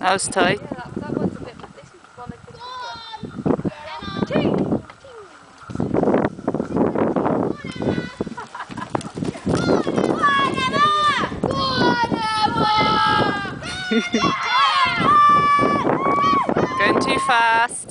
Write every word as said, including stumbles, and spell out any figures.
That was tight. Yeah, that, that one's a bit, but this one I think is Going too fast.